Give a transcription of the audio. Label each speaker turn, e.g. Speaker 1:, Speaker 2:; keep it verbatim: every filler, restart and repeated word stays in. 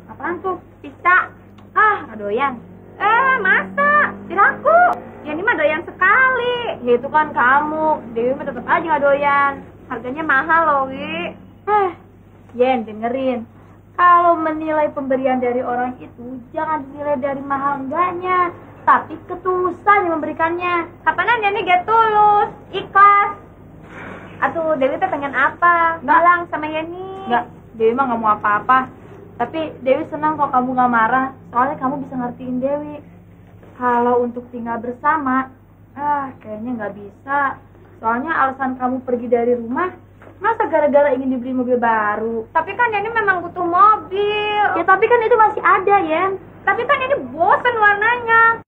Speaker 1: Apaan tuh?
Speaker 2: Pizza.
Speaker 1: Ah, nggak doyan.
Speaker 2: Eh, masa? Tiraku. Ya ini mah doyan sekali.
Speaker 1: Ya itu kan kamu, Dewi mah tetap aja nggak doyan.
Speaker 2: Harganya mahal loh, Wi.
Speaker 1: Eh, Yen, dengerin. Kalau menilai pemberian dari orang itu, jangan dinilai dari mahal enggaknya, tapi ketulusan yang memberikannya.
Speaker 2: Kapanan ya nih gak tulus, ikhlas. Atuh, Dewi teh pengen apa? Galang sama Yeni.
Speaker 1: Enggak, Dewi mah nggak mau apa-apa. Tapi Dewi senang kalau kamu nggak marah, soalnya kamu bisa ngertiin Dewi. Kalau untuk tinggal bersama, ah kayaknya nggak bisa. Soalnya alasan kamu pergi dari rumah, masa gara-gara ingin dibeli mobil baru?
Speaker 2: Tapi kan Yeni memang butuh mobil.
Speaker 1: Ya tapi kan itu masih ada, Yen.
Speaker 2: Tapi kan ini bosan warnanya.